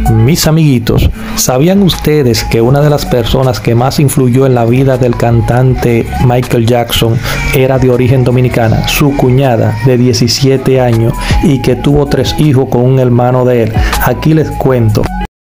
Mis amiguitos, ¿sabían ustedes que una de las personas que más influyó en la vida del cantante Michael Jackson era de origen dominicana, su cuñada de 17 años y que tuvo 3 hijos con un hermano de él? Aquí les cuento.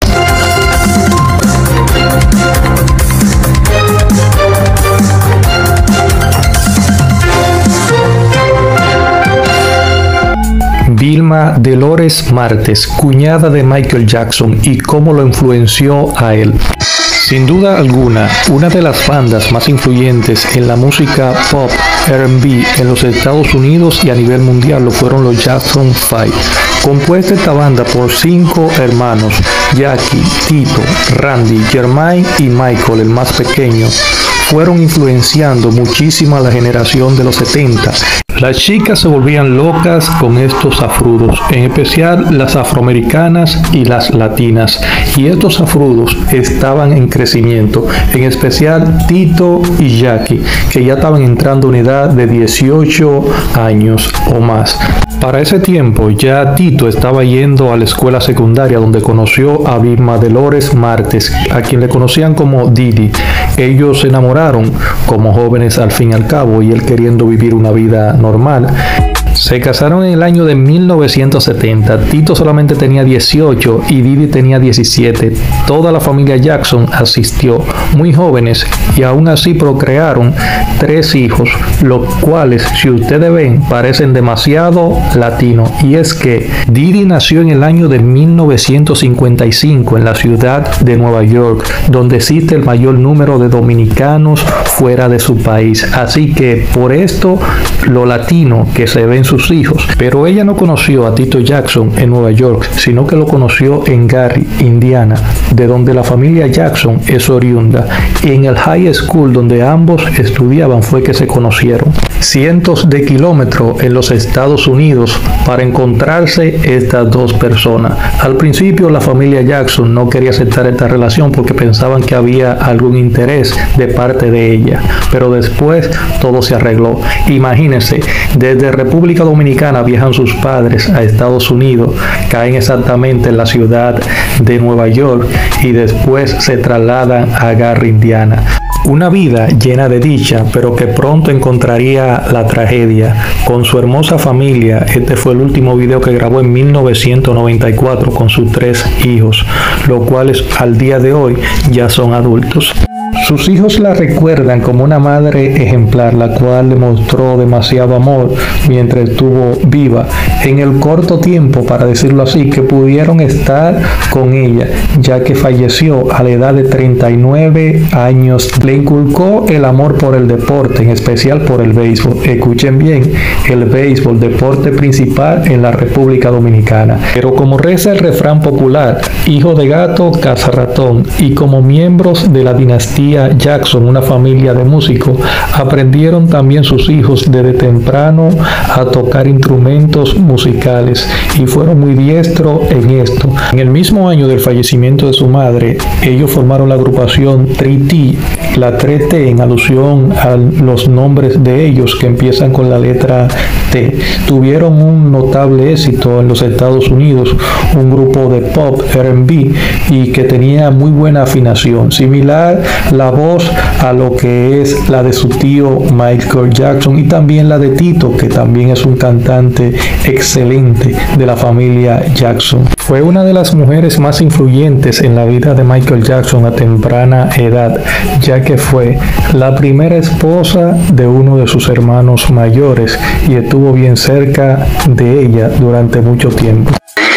Vilma Dolores Martes, cuñada de Michael Jackson, y cómo lo influenció a él. Sin duda alguna, una de las bandas más influyentes en la música pop R&B en los Estados Unidos y a nivel mundial lo fueron los Jackson 5. Compuesta esta banda por 5 hermanos, Jackie, Tito, Randy, Jermaine y Michael, el más pequeño, fueron influenciando muchísimo a la generación de los 70. Las chicas se volvían locas con estos afrudos, en especial las afroamericanas y las latinas, y estos afrudos estaban en crecimiento, en especial Tito y Jackie, que ya estaban entrando a una edad de 18 años o más. Para ese tiempo ya Tito estaba yendo a la escuela secundaria donde conoció a Vilma Dolores Martes, a quien le conocían como Didi. Ellos se enamoraron como jóvenes al fin y al cabo, y él queriendo vivir una vida normal. Se casaron en el año de 1970. Tito solamente tenía 18 y Didi tenía 17. Toda la familia Jackson asistió, muy jóvenes, y aún así procrearon 3 hijos, los cuales, si ustedes ven, parecen demasiado latinos. Y es que Didi nació en el año de 1955 en la ciudad de Nueva York, donde existe el mayor número de dominicanos fuera de su país. Así que por esto lo latino que se ve en sus hijos. Pero ella no conoció a Tito Jackson en Nueva York, sino que lo conoció en Gary, Indiana, de donde la familia Jackson es oriunda. En el high school donde ambos estudiaban fue que se conocieron. Cientos de kilómetros en los Estados Unidos para encontrarse estas dos personas. Al principio la familia Jackson no quería aceptar esta relación porque pensaban que había algún interés de parte de ella, pero después todo se arregló. Imagínense, desde República Dominicana viajan sus padres a Estados Unidos, caen exactamente en la ciudad de Nueva York y después se trasladan a Gary, Indiana. Una vida llena de dicha, pero que pronto encontraría la tragedia. Con su hermosa familia, este fue el último video que grabó en 1994 con sus 3 hijos, los cuales al día de hoy ya son adultos. Sus hijos la recuerdan como una madre ejemplar, la cual le mostró demasiado amor mientras estuvo viva. En el corto tiempo, para decirlo así, que pudieron estar con ella, ya que falleció a la edad de 39 años. Le inculcó el amor por el deporte, en especial por el béisbol. Escuchen bien, el béisbol, deporte principal en la República Dominicana. Pero como reza el refrán popular, hijo de gato, caza ratón, y como miembros de la dinastía Jackson, una familia de músicos, aprendieron también sus hijos desde temprano a tocar instrumentos musicales y fueron muy diestros en esto. En el mismo año del fallecimiento de su madre, ellos formaron la agrupación 3T, la 3T en alusión a los nombres de ellos que empiezan con la letra T. Tuvieron un notable éxito en los Estados Unidos, un grupo de pop R&B y que tenía muy buena afinación, similar la voz a lo que es la de su tío Michael Jackson y también la de Tito, que también es un cantante excelente de la familia Jackson. Fue una de las mujeres más influyentes en la vida de Michael Jackson a temprana edad, ya que fue la primera esposa de uno de sus hermanos mayores y estuvo bien cerca de ella durante mucho tiempo.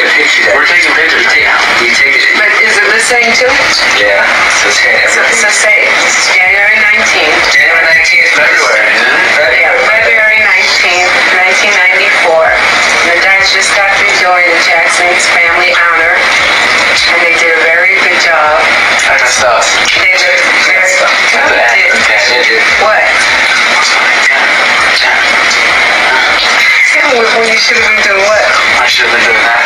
Just got to join the Jackson's family honor, and they did a very good job. I messed up. They did very good. What? Tell me when you should have been doing what? I should have been doing that.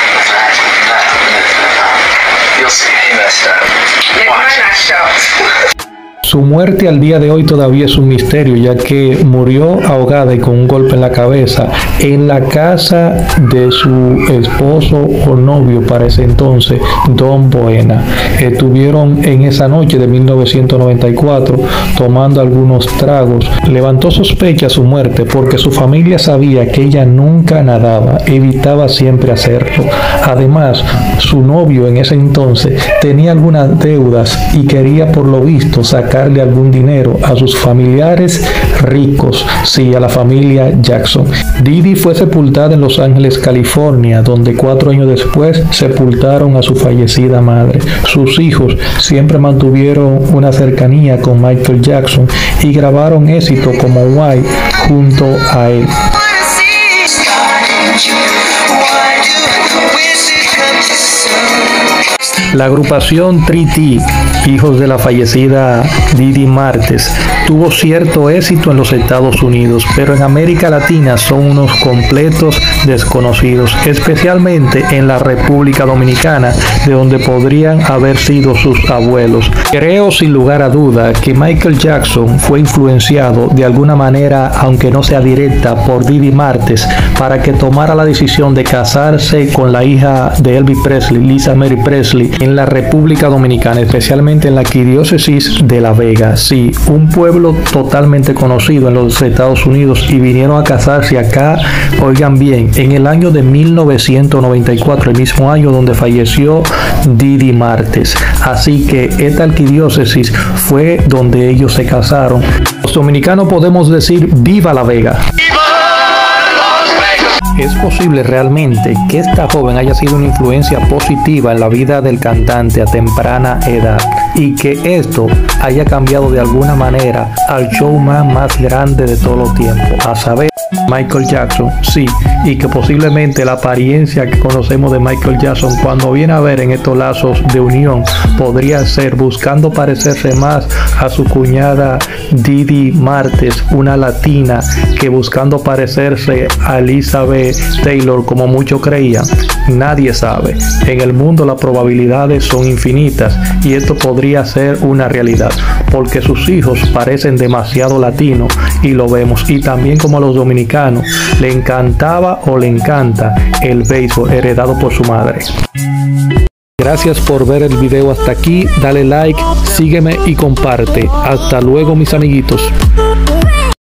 You'll see. He messed up. Yeah, you're not shocked. Su muerte al día de hoy todavía es un misterio, ya que murió ahogada y con un golpe en la cabeza en la casa de su esposo o novio para ese entonces, Don Buena. Estuvieron en esa noche de 1994 tomando algunos tragos. Levantó sospecha su muerte porque su familia sabía que ella nunca nadaba, evitaba siempre hacerlo. Además, su novio en ese entonces tenía algunas deudas y quería por lo visto sacarle algún dinero a sus familiares ricos, sí, a la familia Jackson. Dee Dee fue sepultada en Los Ángeles, California, donde 4 años después sepultaron a su fallecida madre. Sus hijos siempre mantuvieron una cercanía con Michael Jackson y grabaron éxito como Why junto a él. La agrupación 3T, hijos de la fallecida Dee Dee Martes, tuvo cierto éxito en los Estados Unidos, pero en América Latina son unos completos desconocidos, especialmente en la República Dominicana, de donde podrían haber sido sus abuelos. Creo sin lugar a duda que Michael Jackson fue influenciado de alguna manera, aunque no sea directa, por Dee Dee Martes para que tomara la decisión de casarse con la hija de Elvis Presley, Lisa Mary Presley, en la República Dominicana, especialmente en la arquidiócesis de La Vega. Sí, un pueblo totalmente conocido en los Estados Unidos, y vinieron a casarse acá, oigan bien, en el año de 1994, el mismo año donde falleció Dee Dee Martes. Así que esta arquidiócesis fue donde ellos se casaron. Los dominicanos podemos decir ¡viva La Vega! ¿Es posible realmente que esta joven haya sido una influencia positiva en la vida del cantante a temprana edad y que esto haya cambiado de alguna manera al showman más grande de todos los tiempos, a saber, Michael Jackson? Sí, y que posiblemente la apariencia que conocemos de Michael Jackson, cuando viene a ver en estos lazos de unión, podría ser buscando parecerse más a su cuñada Dee Dee Martes, una latina, que buscando parecerse a Elizabeth Taylor, como muchos creían. Nadie sabe. En el mundo las probabilidades son infinitas y esto podría ser una realidad, porque sus hijos parecen demasiado latinos y lo vemos. Y también, como a los dominicanos le encantaba o le encanta el béisbol heredado por su madre. Gracias por ver el video hasta aquí. Dale like, sígueme y comparte. Hasta luego, mis amiguitos.